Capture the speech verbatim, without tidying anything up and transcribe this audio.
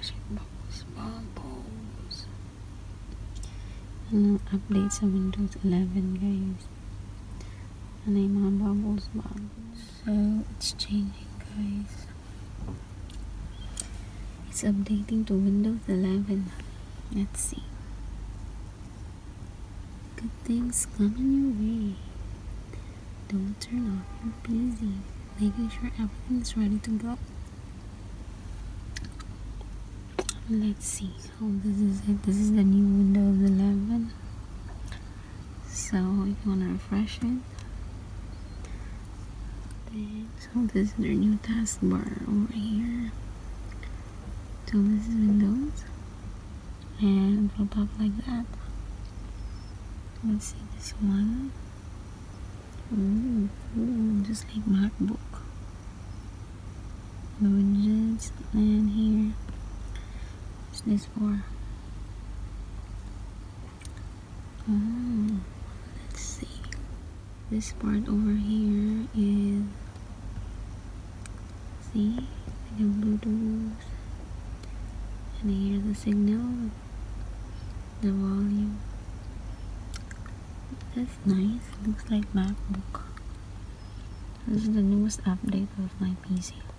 Bubbles, bubbles. And I'll update sa Windows eleven, guys. And I'm on bubbles, bubbles. So it's changing, guys. It's updating to Windows eleven. Let's see. Good things coming your way. Don't turn off your P C. Making sure everything's ready to go. Let's see. Oh, this is it. This is the new Windows eleven. So if you wanna refresh it, then so this is their new taskbar over here. So this is Windows, and it will pop like that. Let's see this one. Ooh, ooh, just like MacBook. The widgets, and here, what's this for? Oh, let's see. This part over here is, see, like a Bluetooth, and here's the signal, the volume. That's nice. Looks like MacBook. This is the newest update of my P C.